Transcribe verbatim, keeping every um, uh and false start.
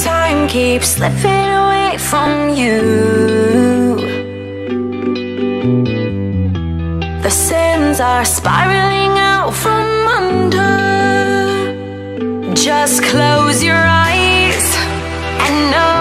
time keeps slipping away from you. The sins are spiraling out from under. Just close your eyes and know